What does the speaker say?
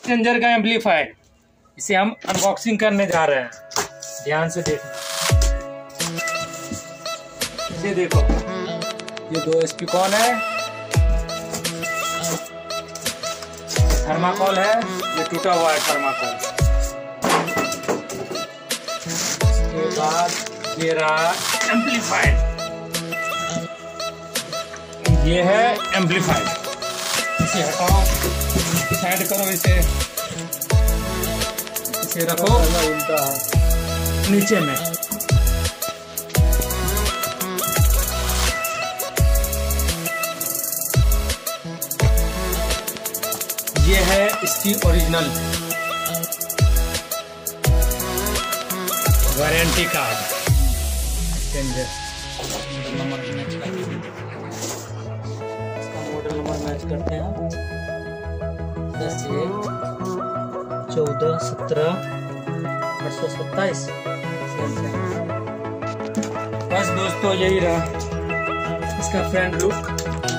Exchanger का amplifier, इसे हम अनबॉक्सिंग करने जा रहे हैं। ध्यान से देखना। ये देखो, ये 2 स्पीकर है, थर्माकोल है, ये टूटा हुआ है थर्माकोल। इसके बाद ये रहा एम्पलीफायर, ये है एम्पलीफायर। इसे हटाओ, साइड करो, इसे रखो नीचे में। ये है इसकी original warranty card. Model number match करते हैं। 10 14 17 827। बस दोस्तों, यही रहा इसका फ्रंट लुक।